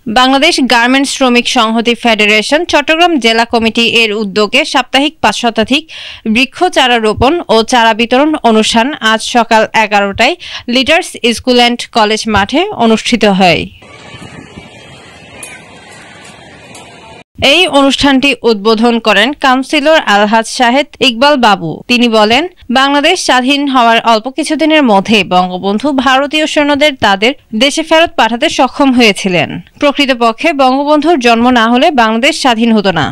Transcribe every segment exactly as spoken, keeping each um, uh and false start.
Bangladesh garments শ্রমিক সংহতি federation Chittagong জেলা কমিটি এর উদ্যোগে সাপ্তাহিক পাঁচ শতাধিক বৃক্ষ চারা রোপণ ও চারা বিতরণ অনুষ্ঠান আজ সকাল এগারোটায় লিডার্স স্কুল অ্যান্ড কলেজ মাঠে অনুষ্ঠিত হয়। এই অনুষ্ঠানটি উদ্বোধন করেন কাউন্সিলর আলহাজ শাহেদ ইকবাল বাবু। তিনি বলেন, বাংলাদেশ স্বাধীন হওয়ার অল্প কিছুদিনের মধ্যে বঙ্গবন্ধু ভারতীয় সৈন্যদের তাদের দেশে ফেরত পাঠাতে সক্ষম হয়েছিলেন। প্রকৃতপক্ষে বঙ্গবন্ধুর জন্ম না হলে বাংলাদেশ স্বাধীন হতো না।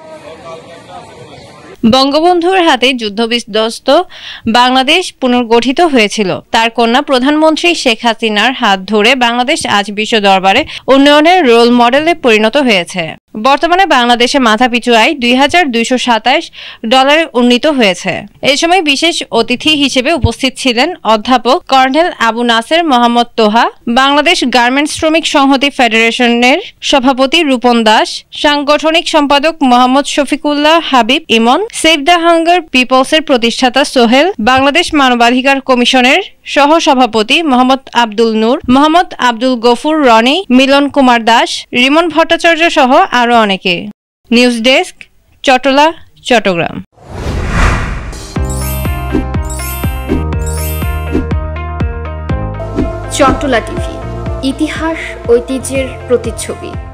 বঙ্গবন্ধুর হাতে যুদ্ধবিধ্বস্ত বাংলাদেশ পুনর্গঠিত হয়েছিল। তার কন্যা প্রধানমন্ত্রী শেখ হাসিনার হাত ধরে বাংলাদেশ আজ বিশ্ব দরবারে উন্নয়নের রোল মডেলে পরিণত হয়েছে। বর্তমানে বাংলাদেশে মাথাপিছু আয় দুই হাজার দুইশো সাতাশ ডলারে উন্নীত হয়েছে। এই সময় বিশেষ অতিথি হিসেবে উপস্থিত ছিলেন অধ্যাপক কর্নেল আবু নাসের মোহাম্মদ তোহা, বাংলাদেশ গার্মেন্টস শ্রমিক সংহতি ফেডারেশনের সভাপতি রূপন দাস, সাংগঠনিক সম্পাদক Mohammad Shafiqullah Habib Emon, save the hunger পিপলসের প্রতিষ্ঠাতা সোহেল, বাংলাদেশ মানবাধিকার কমিশনের সহ সভাপতি মোহাম্মদ আব্দুল নূর, মোহাম্মদ আব্দুল গফুর রনি, মিলন কুমার দাস, রিমন ভট্টাচার্য সহ আরো অনেকে। News desk, Chattala, Chattogram. Chattala TV, ইতিহাস ঐতিহ্যের প্রতিচ্ছবি।